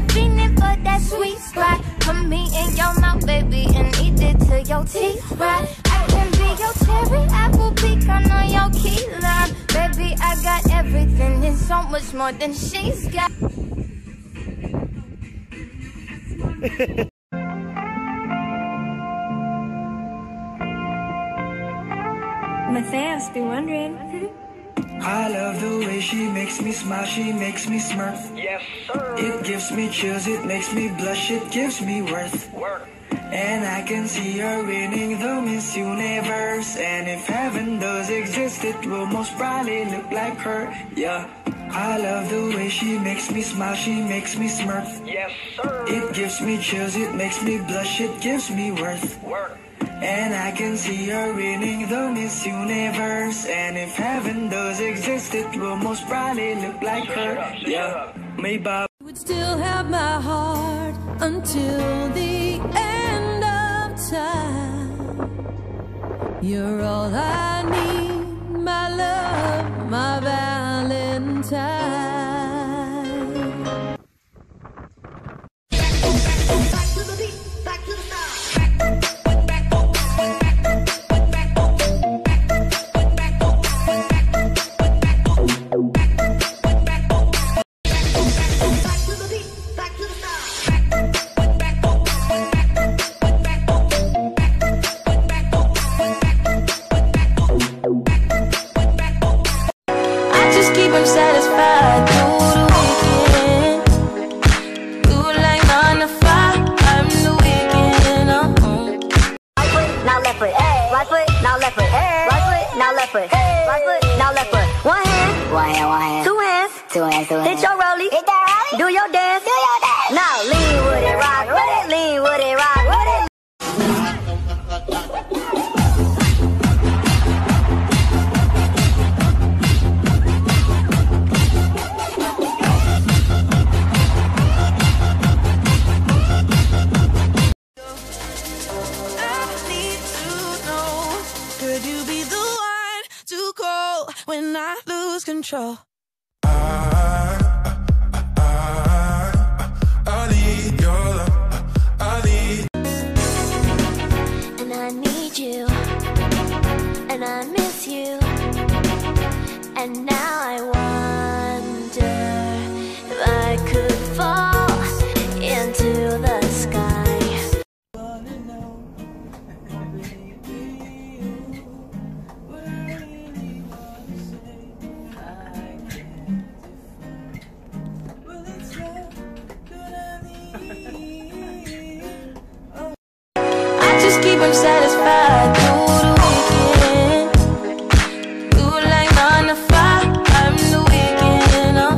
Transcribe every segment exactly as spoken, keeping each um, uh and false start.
I'm feeling for that sweet spot. Put me in your mouth, baby, and eat it till your teeth rot. I can be your cherry apple pecan on your key lime. Baby, I got everything and so much more than she's got. My fans be wondering. I love the way she makes me smile, she makes me smirk. Yes, sir. It gives me chills, it makes me blush, it gives me worth. Work. And I can see her winning the Miss Universe. And if heaven does exist, it will most probably look like her. Yeah. I love the way she makes me smile, she makes me smirk. Yes, sir. It gives me chills, it makes me blush, it gives me worth. Work. And I can see her winning the Miss Universe. And if heaven does exist, it will most probably look like her. Yeah, me Bob. You would still have my heart until the end of time. You're all I need, my love, my Valentine. Back to the beat, back to the start. I'm satisfied through the weekend. Through like nine to five, I'm the weekend. Uh-huh. Right foot, now left foot. Hey. Right foot, now left foot. Hey. Right foot, now left foot. Hey. Right foot, now left foot. One hand, one hand, one hand. Two hands, two hands, two hands. Hit your rollie, hit that rollie. Do your dance, do your dance. Now lean with it, rock with it, lean with it, rock with it. When I lose control, I, I, I, I need your love. I need. And I need you, and I miss you, and now I wonder if I could fall into the sky. keep him satisfied through the weekend. Through like nine to five, I'm the weekend. Uh-huh.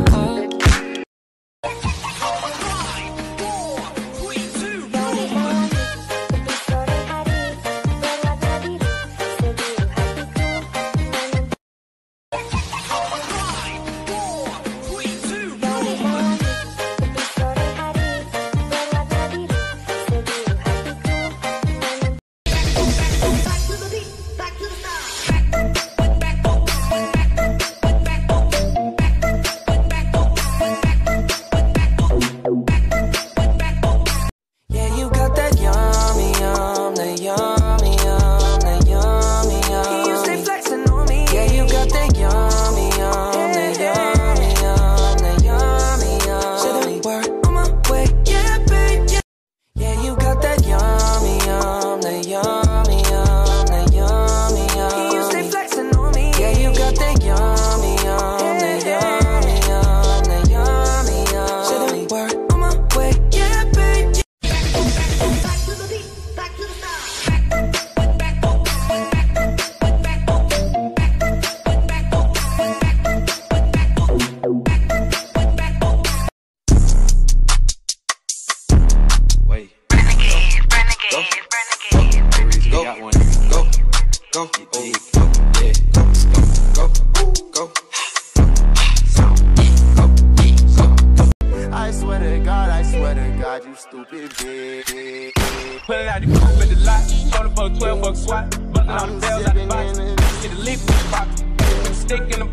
Swat, but I'm still at the box. Get a leaf in the box. Stick in the